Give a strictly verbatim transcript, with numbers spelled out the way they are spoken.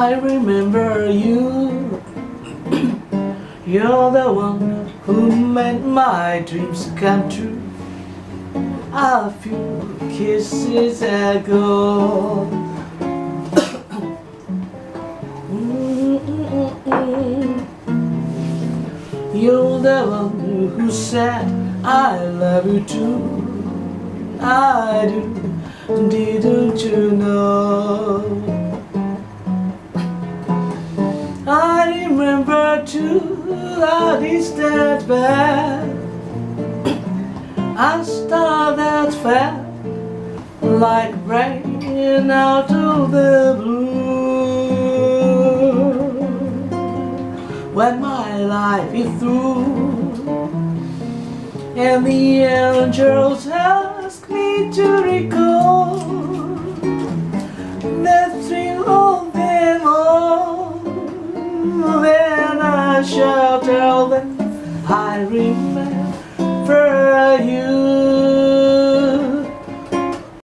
I remember you. You're the one who made my dreams come true. A few kisses ago. You're the one who said I love you too. I do, didn't you know? I remember too a distant bell, a star that fell like rain out of the blue. When my life is through and the angels ask me to recall the thrill of them all, then I shall tell them I remember